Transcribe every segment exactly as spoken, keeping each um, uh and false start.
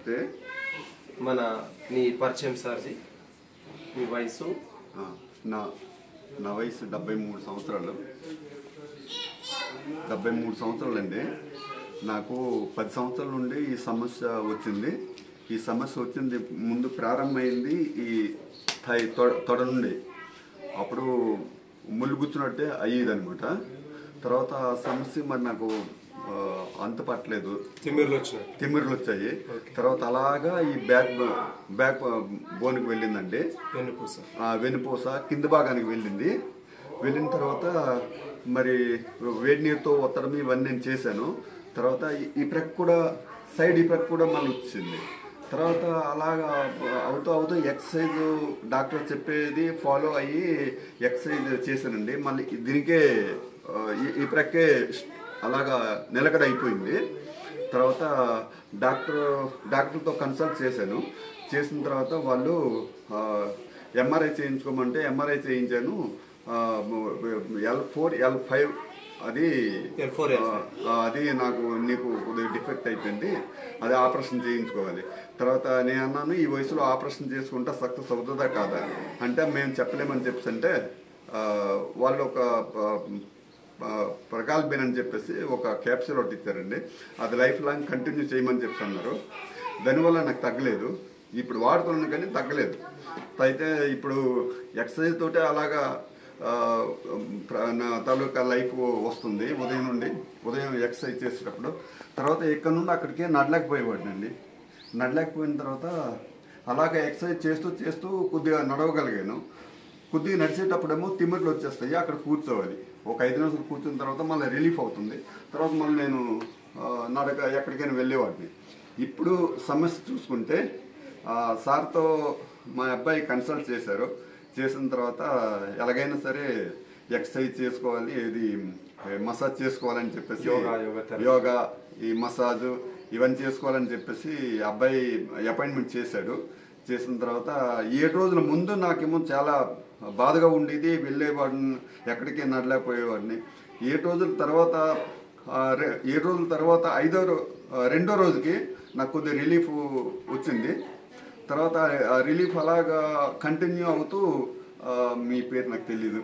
నమస్తే. మన నీ పరిచయం సార్జీ, మీ వయసు? నా నా వయసు డెబ్బై మూడు సంవత్సరాలు డెబ్బై మూడు సంవత్సరాలు అండి. నాకు పది సంవత్సరాల నుండి ఈ సమస్య వచ్చింది. ఈ సమస్య వచ్చింది ముందు ప్రారంభమైంది ఈ థై తొడ తొడ నుండి. అప్పుడు ముళ్ళు గుచ్చినట్టే అయ్యేది అనమాట. తర్వాత ఆ సమస్య మరి నాకు అంత పట్టలేదు, తిమ్మిర్లు వచ్చాయి తిమ్మిర్లు వచ్చాయి తర్వాత అలాగా ఈ బ్యాక్ బ్యాక్ బోన్కి వెళ్ళిందండి. వెన్నుపూస వెన్నుపూస కింద భాగానికి వెళ్ళింది. వెళ్ళిన తర్వాత మరి వేడి నీరుతో ఒత్తడం ఇవన్నీ నేను చేశాను. తర్వాత ఈ ప్రక్ కూడా సైడ్ ఈ ప్రక్ కూడా మళ్ళీ వచ్చింది. తర్వాత అలాగా అవుతూ అవుతూ ఎక్సర్సైజ్ డాక్టర్ చెప్పేది ఫాలో అయ్యి ఎక్సర్సైజ్ చేశానండి. మళ్ళీ దీనికే ఈ ప్రక్కే అలాగా నిలకడ అయిపోయింది. తర్వాత డాక్టర్ డాక్టర్తో కన్సల్ట్ చేశాను. చేసిన తర్వాత వాళ్ళు ఎంఆర్ఐ చేయించుకోమంటే ఎంఆర్ఐ చేయించాను. ఎల్ ఫోర్ ఎల్ ఫైవ్ అది అది నాకు నీకు కొద్దిగా డిఫెక్ట్ అయిపోయింది, అది ఆపరేషన్ చేయించుకోవాలి. తర్వాత నేను అన్నాను, ఈ వయసులో ఆపరేషన్ చేసుకుంటే సక్సెస్ అవుతుందా కాదా అంటే మేము చెప్పలేమని చెప్పేసి అంటే వాళ్ళు ఒక ప్రగాల్బిన్ అని చెప్పేసి ఒక క్యాప్సూల్ ఒకటి ఇచ్చారండి. అది లైఫ్ లాంగ్ కంటిన్యూ చేయమని చెప్పి అన్నారు. దానివల్ల నాకు తగ్గలేదు. ఇప్పుడు వాడుతున్నాను కానీ తగ్గలేదు. అయితే ఇప్పుడు ఎక్సర్సైజ్ తోటే అలాగా నా తాలూకా లైఫ్ వస్తుంది. ఉదయం నుండి ఉదయం ఎక్సర్సైజ్ చేసేటప్పుడు తర్వాత ఇక్కడ నుండి అక్కడికే నడలేకపోయేవాడినండి. నడలేకపోయిన తర్వాత అలాగే ఎక్సర్సైజ్ చేస్తూ చేస్తూ కొద్దిగా నడవగలిగాను. కొద్దిగా నడిచేటప్పుడేమో తిమ్మిర్లు వచ్చేస్తాయి, అక్కడ కూర్చోవాలి. ఒక ఐదు నిమిషాలు కూర్చున్న తర్వాత మళ్ళీ రిలీఫ్ అవుతుంది. తర్వాత మళ్ళీ నేను నడక ఎక్కడికైనా వెళ్ళేవాడిని. ఇప్పుడు సమస్య చూసుకుంటే సార్తో మా అబ్బాయి కన్సల్ట్ చేశారు. చేసిన తర్వాత ఎలాగైనా సరే ఎక్సర్సైజ్ చేసుకోవాలి, ఇది మసాజ్ చేసుకోవాలని చెప్పేసి యోగా ఈ మసాజు ఇవన్నీ చేసుకోవాలని చెప్పేసి అబ్బాయి అపాయింట్మెంట్ చేశాడు. చేసిన తర్వాత ఏడు రోజుల ముందు నాకేమో చాలా బాధగా ఉండేది, వెళ్ళేవాడిని, ఎక్కడికి నడలేకపోయేవాడిని. ఏడు రోజుల తర్వాత ఏడు రోజుల తర్వాత ఐదో రెండో రోజుకి నాకు కొద్దిగా రిలీఫ్ వచ్చింది. తర్వాత రిలీఫ్ అలాగా కంటిన్యూ అవుతూ మీ పేరు నాకు తెలీదు,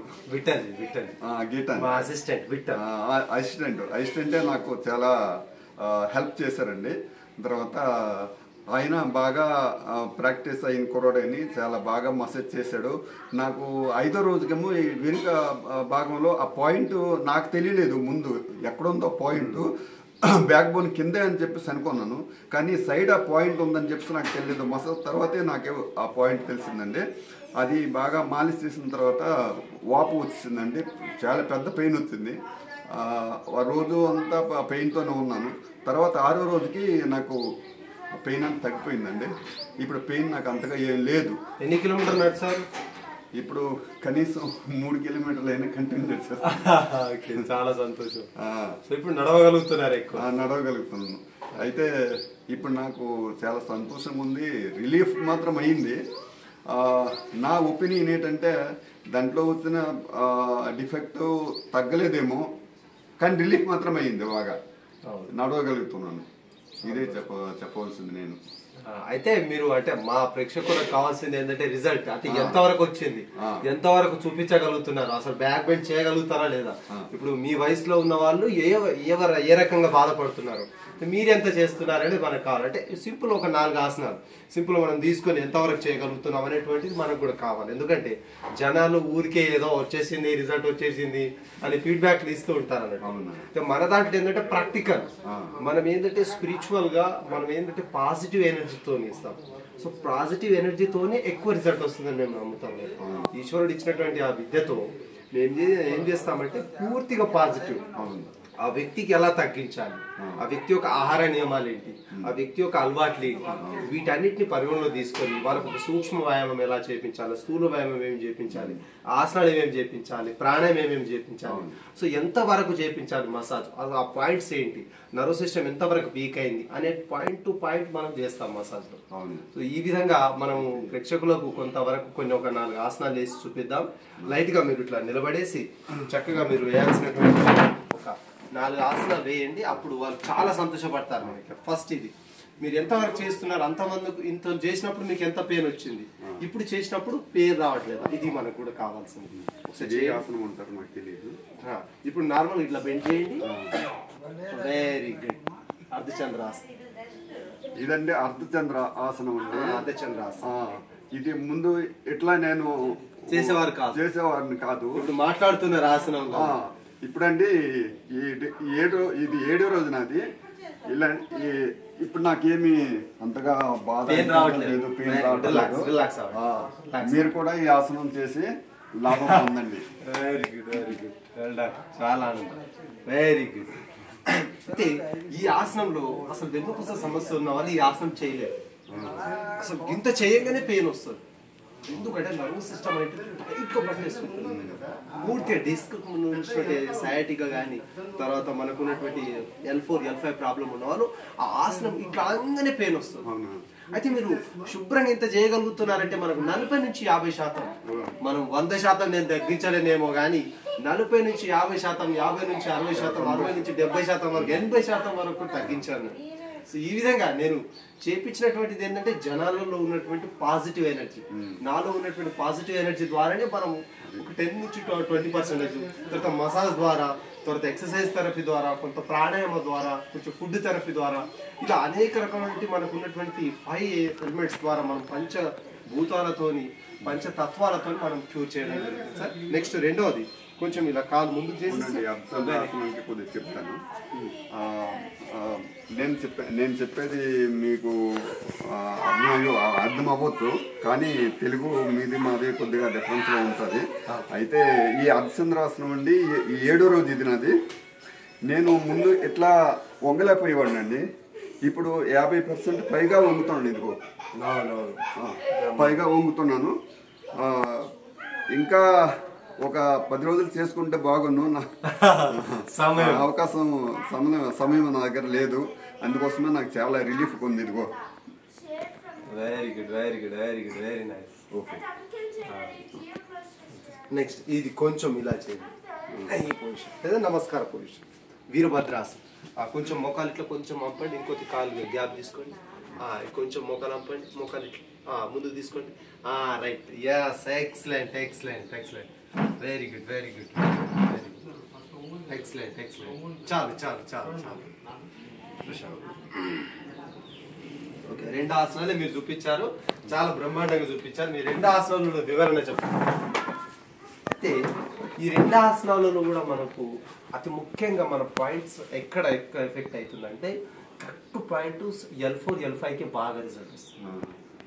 గీటన్ అసిస్టెంట్ అసిస్టెంట్ అసిస్టెంటే నాకు చాలా హెల్ప్ చేశారండి. తర్వాత ఆయన బాగా ప్రాక్టీస్ అయిన కుర్రాడని చాలా బాగా మసాజ్ చేశాడు. నాకు ఐదో రోజుకేమో ఈ వెనుక భాగంలో ఆ పాయింట్ నాకు తెలియలేదు, ముందు ఎక్కడుందో పాయింట్ బ్యాక్ బోన్ కిందే అని చెప్పేసి అనుకున్నాను. కానీ సైడ్ ఆ పాయింట్ ఉందని చెప్పేసి నాకు తెలియదు. మసాజ్ తర్వాతే నాకే ఆ పాయింట్ తెలిసిందండి. అది బాగా మాలిష్ చేసిన తర్వాత వాపు వచ్చిందండి, చాలా పెద్ద పెయిన్ వచ్చింది. ఆ రోజు అంతా పెయిన్తోనే ఉన్నాను. తర్వాత ఆరో రోజుకి నాకు పెయిన్ అంతా తగ్గిపోయిందండి. ఇప్పుడు పెయిన్ నాకు అంతగా ఏం లేదు. ఎన్ని కిలోమీటర్లు నడిచారు? ఇప్పుడు కనీసం మూడు కిలోమీటర్లు అయినా కంటిన్యూ చేశారు. చాలా సంతోషం. ఇప్పుడు నడవగలుగుతున్నారు, ఎక్కువ నడవగలుగుతున్నాను. అయితే ఇప్పుడు నాకు చాలా సంతోషంగా ఉంది. రిలీఫ్ మాత్రం అయింది. నా ఒపీనియన్ ఏంటంటే దాంట్లో వచ్చిన డిఫెక్ట్ తగ్గలేదేమో, కానీ రిలీఫ్ మాత్రం అయింది, బాగా నడవగలుగుతున్నాను. ఇదే చెప్ప చెప్పవలసింది నేను. అయితే మీరు అంటే మా ప్రేక్షకులకు కావాల్సింది ఏంటంటే రిజల్ట్, అంటే ఎంతవరకు వచ్చింది, ఎంతవరకు చూపించగలుగుతున్నారు, అసలు బ్యాక్ బెండ్ చేయగలుగుతారా లేదా. ఇప్పుడు మీ వయసులో ఉన్న వాళ్ళు ఏ ఎవరు ఏ రకంగా బాధపడుతున్నారు, మీరు ఎంత చేస్తున్నారనేది మనకు కావాలి. అంటే సింపుల్ ఒక నాలుగు ఆసనాలు సింపుల్ మనం తీసుకొని ఎంతవరకు చేయగలుగుతున్నాం అనేటువంటిది మనకు కూడా కావాలి. ఎందుకంటే జనాలు ఊరికే ఏదో వచ్చేసింది, రిజల్ట్ వచ్చేసింది అని ఫీడ్బ్యాక్లు ఇస్తూ ఉంటారు అన్నట్టు. మన దాంట్లో ఏంటంటే ప్రాక్టికల్, మనం ఏంటంటే స్పిరిచువల్ గా మనం ఏంటంటే పాజిటివ్ ఎనర్జీతో ఇస్తాం. సో పాజిటివ్ ఎనర్జీతోనే ఎక్కువ రిజల్ట్ వస్తుందని మేము నమ్ముతాం. ఈశ్వరుడు ఇచ్చినటువంటి ఆ విద్యతో మేము ఏం చేస్తామంటే పూర్తిగా పాజిటివ్, ఆ వ్యక్తికి ఎలా తగ్గించాలి, ఆ వ్యక్తి యొక్క ఆహార నియమాలు ఏంటి, ఆ వ్యక్తి యొక్క అలవాట్లు ఏంటి, వీటన్నిటిని పరిగణలో తీసుకొని వాళ్ళకు ఒక సూక్ష్మ వ్యాయామం ఎలా చేయించాలి, స్థూల వ్యాయామం ఏమి చేయించాలి, ఆసనాలు ఏమేమి చేయించాలి, ప్రాణాయామం ఏమేమి చేయించాలి, సో ఎంత వరకు చేయించాలి మసాజ్, ఆ పాయింట్స్ ఏంటి, నర్వ్ సిస్టమ్ ఎంతవరకు వీక్ అయింది అనే పాయింట్ టు పాయింట్ మనం చేస్తాం మసాజ్ లో. సో ఈ విధంగా మనం ప్రేక్షకులకు కొంతవరకు కొన్ని ఒక నాలుగు ఆసనాలు వేసి చూపిద్దాం. లైట్ గా మీరు ఇట్లా నిలబడేసి చక్కగా మీరు వేయాల్సినటువంటి ఒక నాలుగు ఆసనాలు వేయండి. అప్పుడు వాళ్ళు చాలా సంతోషపడతారు. మనకి ఫస్ట్ ఇది మీరు ఎంత వరకు చేస్తున్నారు అంతమందికి ఇంత చేసినప్పుడు మీకు ఎంత పెయిన్ వచ్చింది, ఇప్పుడు చేసినప్పుడు పెయిన్ రావట్లేదు, ఇది మనకు కూడా కావాల్సింది. ఒకసారి ఆసనం ఉంటారు నాకు తెలియదు. ఇప్పుడు నార్మల్ ఇట్లా బెండ్ చేయండి. Very good. అర్ధచంద్రాసనం ఇదండి అర్ధచంద్ర ఆసనం అండి. అర్ధచంద్రాసనం ఇది ముందు ఇట్లా నేను చేసేవారు కాదు చేసేవారిని కాదు ఇప్పుడు మాట్లాడుతున్నారు ఆసనం. ఇప్పుడండి ఈ ఏడో ఇది ఏడో రోజు నాది. ఇలా ఇప్పుడు నాకేమి అంతగా బాధ రావట్లేదు, పెయిన్ రావట్లేదు. మీరు కూడా ఈ ఆసనం చేసి లాభం పొందండి. వెరీ గుడ్ వెరీ గుడ్ చాలా ఆనందం. Very good. అయితే ఈ ఆసనంలో అసలు వెన్నుపూస సమస్య ఉన్న వాళ్ళు ఈ ఆసనం చేయలేరు. అసలు ఇంత చేయగానే పెయిన్ వస్తుంది. ఎందుకంటే నర్వస్ సిస్టమ్ అయితే టైట్గా పట్టేసుకుంటుంది. పూర్తిగా డిస్క్ ఉన్నటువంటి సయాటికా కానీ తర్వాత మనకు ఉన్నటువంటి L four L five problem ఉన్న వాళ్ళు ఆ ఆసనం ఇట్లా అంగానే పెయిన్ వస్తుంది. అయితే మీరు శుభ్రంగా ఇంత చేయగలుగుతున్నారంటే మనకు నలభై నుంచి యాభై శాతం మనం వంద శాతం నేను తగ్గించలేనేమో కానీ నలభై నుంచి యాభై శాతం యాభై నుంచి అరవై శాతం అరవై నుంచి డెబ్బై శాతం వరకు ఎనభై శాతం వరకు తగ్గించాను. సో ఈ విధంగా నేను చేపించినటువంటిది ఏంటంటే జనాలలో ఉన్నటువంటి పాజిటివ్ ఎనర్జీ, నాలో ఉన్నటువంటి పాజిటివ్ ఎనర్జీ ద్వారానే మనం ఒక టెన్ నుంచి ట్వంటీ పర్సెంటేజ్ తర్వాత మసాజ్ ద్వారా తర్వాత ఎక్సర్సైజ్ థెరపీ ద్వారా కొంత ప్రాణాయామ ద్వారా కొంచెం ఫుడ్ థెరపీ ద్వారా ఇలా అనేక రకమైన మనకు ఉన్నటువంటి ఫైవ్ ఎలిమెంట్స్ ద్వారా మనం పంచ భూతాలతోని పంచతత్వాలతో మనం క్యూర్ చేయడం జరుగుతుంది సార్. నెక్స్ట్ రెండవది కొంచెం ఇలా కాలు ముందుకు చేసి కొద్దిగా చెప్తాను. నేను చెప్పే నేను చెప్పేది మీకు అర్థం అవ్వచ్చు, కానీ తెలుగు మీది మాది కొద్దిగా డిఫరెన్స్గా ఉంటుంది. అయితే ఈ అర్ధచంద్రాసనం అండి ఈ ఏడో రోజు ఇది నాది. నేను ముందు ఇట్లా వంగలేకపోయేవాడిని అండి. ఇప్పుడు యాభై పర్సెంట్ పైగా వంగుతున్నాను. ఇదిగో పైగా వంగుతున్నాను. ఇంకా ఒక పది రోజులు చేసుకుంటే బాగున్ను. అవకాశం సమయం సమయం నా దగ్గర లేదు, అందుకోసమే నాకు చాలా రిలీఫ్ ఉంది. ఇదిగో very good very good very good very nice. Okay next ఇది కొంచెం ఇలా చేయండి. ఈ పొజిషన్ లేదా నమస్కార పొజిషన్ వీరభద్రాసనం. కొంచెం మొక్కలు ఇట్లా కొంచెం అంపండి, ఇంకొక కాలు గ్యాప్ తీసుకోండి, కొంచెం మొక్కలు అంపండి, మొక్కలు ఇట్లా ముందుకు తీసుకోండి. Right, yes, excellent excellent excellent, very good very good very good, excellent excellent. చాలు చాలు చాలు చాలు. ఓకే, రెండు ఆసనాలే మీరు చూపించారు, చాలా బ్రహ్మాండంగా చూపించారు. మీరు రెండు ఆసనాలలో వివరణ చెప్పండి. అయితే ఈ రెండు ఆసనాలలో కూడా మనకు అతి ముఖ్యంగా మన పాయింట్స్ ఎక్కడ ఎక్కువ ఎఫెక్ట్ అవుతుందంటే correct point L four L five కి బాగా రిజల్ట్ వస్తుంది.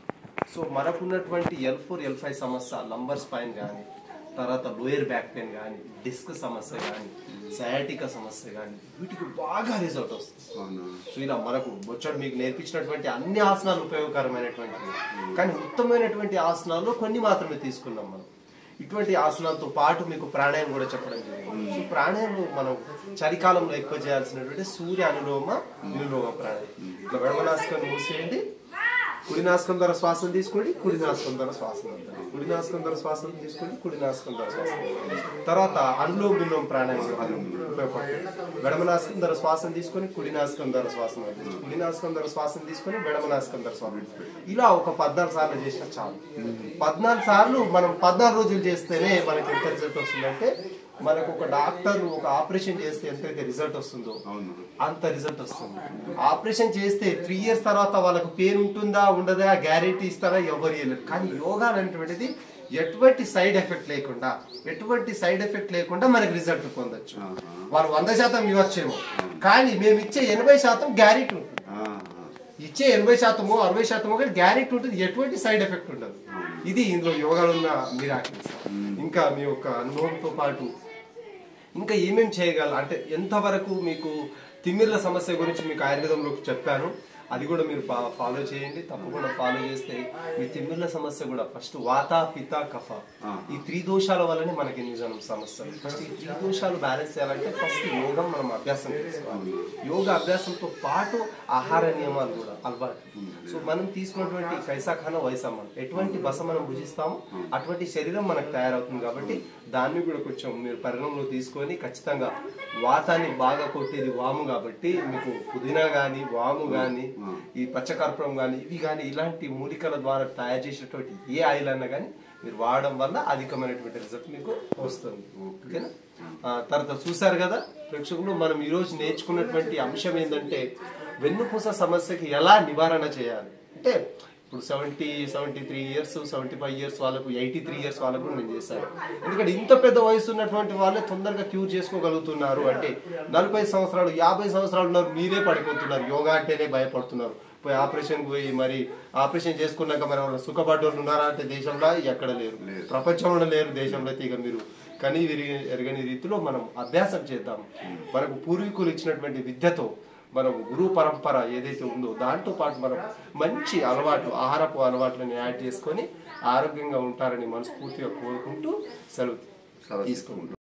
సో మనకున్నటువంటి ఎల్ ఫోర్ ఎల్ ఫైవ్ సమస్య లంబర్ స్పైన్ కానీ తర్వాత లోయర్ బ్యాక్ పెయిన్ కానీ డిస్క్ సమస్య కానీ సయాటికా సమస్య కానీ వీటికి బాగా రిజల్ట్ వస్తుంది. సో ఇలా మనకు వచ్చాడు మీకు నేర్పించినటువంటి అన్ని ఆసనాలు ఉపయోగకరమైనటువంటివి, కానీ ఉత్తమమైనటువంటి ఆసనాల్లో కొన్ని మాత్రమే తీసుకున్నాం మనం. ఇటువంటి ఆసనాలతో పాటు మీకు ప్రాణాయామం కూడా చెప్పడం జరిగింది. సో ప్రాణాయామం మనం చలికాలంలో ఎక్కువ చేయాల్సినటువంటి సూర్య అనులోమ విలోమ ప్రాణాయామం. ఇట్లా వెడమనాసికం మూసేయండి, కుడి నాసికం ద్వారా శ్వాసను తీసుకోండి, కుడి నాసికం ద్వారా శ్వాసను వదలండి, కుడి నాసికం ద్వారా శ్వాసను తీసుకోండి, కుడి నాసికం ద్వారా శ్వాసను వదలండి. తర్వాత అనులోమ విలోమ ప్రాణాయామం ఉపయోగపడుతుంది. వెడమనాసికం ద్వారా శ్వాసను తీసుకొని కుడి నాసికం ద్వారా శ్వాసను వదలండి, కుడి నాసికం ద్వారా శ్వాసను తీసుకొని వెడమనాసికం ద్వారా శ్వాసను. ఇలా ఒక పద్నాలుగు సార్లు చేసినా చాలు. పద్నాలుగు సార్లు మనం పద్నాలుగు రోజులు చేస్తేనే మనకి ఎంత రిజల్ట్ వస్తుందంటే మనకు ఒక డాక్టర్ ఒక ఆపరేషన్ చేస్తే ఎంతైతే రిజల్ట్ వస్తుందో అంత రిజల్ట్ వస్తుంది. ఆపరేషన్ చేస్తే త్రీ ఇయర్స్ తర్వాత వాళ్ళకు పెయిన్ ఉంటుందా ఉండదా గ్యారెంటీ ఇస్తారా ఎవరు ఇవ్వలేరు. కానీ యోగా అనేటువంటిది ఎటువంటి సైడ్ ఎఫెక్ట్ లేకుండా ఎటువంటి సైడ్ ఎఫెక్ట్ లేకుండా మనకి రిజల్ట్ పొందొచ్చు. వాళ్ళు వంద శాతం ఇవ్వచ్చేమో, కానీ మేము ఇచ్చే ఎనభై శాతం గ్యారెంటీ ఉంటుంది. ఇచ్చే ఎనభై శాతమో అరవై శాతమో కానీ గ్యారెంటీ ఉంటుంది, ఎటువంటి సైడ్ ఎఫెక్ట్ ఉండదు. ఇది ఇందులో యోగాలో ఉన్న మిరాకిల్స్. ఇంకా మీ యొక్క అనుభవంతో పాటు ఇంకా ఏమేమి చేయగల అంటే ఎంతవరకు మీకు తిమ్మిర్ల సమస్య గురించి మీకు ఆయుర్వేదంలో చెప్పాను, అది కూడా మీరు ఫాలో చేయండి. తప్పకుండా ఫాలో చేస్తే మీ తిమ్మిర్ల సమస్య కూడా ఫస్ట్ వాత పిత కఫ ఈ త్రీ దోషాల వల్లనే మనకి నిజం సమస్య. ఫస్ట్ ఈ త్రీ దోషాలు బ్యాలెన్స్ చేయాలంటే ఫస్ట్ యోగం మనం అభ్యాసం చేసుకోవాలి. యోగా అభ్యాసంతో పాటు ఆహార నియమాలు కూడా అలవాటు. సో మనం తీసుకున్నటువంటి కైసాఖాన వయసమ్మ ఎటువంటి బస మనం భుజిస్తామో అటువంటి శరీరం మనకు తయారవుతుంది. కాబట్టి దాన్ని కూడా కొంచెం మీరు పరిగణనలో తీసుకొని ఖచ్చితంగా వాతాన్ని బాగా కొట్టేది వాము, కాబట్టి మీకు పుదీనా కానీ వాము కానీ ఈ పచ్చకర్పూరం కానీ ఇవి కానీ ఇలాంటి మూలికల ద్వారా తయారు చేసినటువంటి ఏ ఆయిల్ అన్నా కానీ మీరు వాడడం వల్ల అధికమైనటువంటి రిజల్ట్ మీకు వస్తుంది. ఓకేనా? తర్వాత చూసారు కదా ప్రేక్షకులు, మనం ఈరోజు నేర్చుకున్నటువంటి అంశం ఏంటంటే వెన్నుపూస సమస్యకి ఎలా నివారణ చేయాలి. అంటే ఇప్పుడు seventy seventy three years seventy five years వాళ్ళకు ఎయిటీ త్రీ ఇయర్స్ వాళ్ళకు నేను చేశాను. ఎందుకంటే ఇంత పెద్ద వయసు ఉన్నటువంటి వాళ్ళే తొందరగా క్యూర్ చేసుకోగలుగుతున్నారు. అంటే నలభై సంవత్సరాలు యాభై సంవత్సరాలు ఉన్నారు, మీరే పడిపోతున్నారు. యోగా అంటేనే భయపడుతున్నారు. పోయి ఆపరేషన్ పోయి మరి ఆపరేషన్ చేసుకున్నాక మరి వాళ్ళు సుఖపడ్డోళ్ళు ఉన్నారా అంటే దేశంలో ఎక్కడ లేరు, ప్రపంచంలో లేరు. దేశంలో అయితే ఇక మీరు కని విరిగి ఎరగని రీతిలో మనం అభ్యాసం చేద్దాం. మనకు పూర్వీకులు ఇచ్చినటువంటి విద్యతో మనం గురు పరంపర ఏదైతే ఉందో దాంతో పాటు మనం మంచి అలవాట్లు ఆహారపు అలవాట్లను యాడ్ చేసుకొని ఆరోగ్యంగా ఉంటారని మనస్ఫూర్తిగా కోరుకుంటూ సెలవు తీసుకుంటాం.